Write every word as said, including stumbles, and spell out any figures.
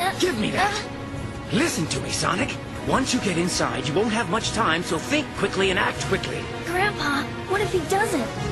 Give me that! Listen to me, Sonic. Once you get inside, you won't have much time, so think quickly and act quickly. Grandpa, what if he doesn't?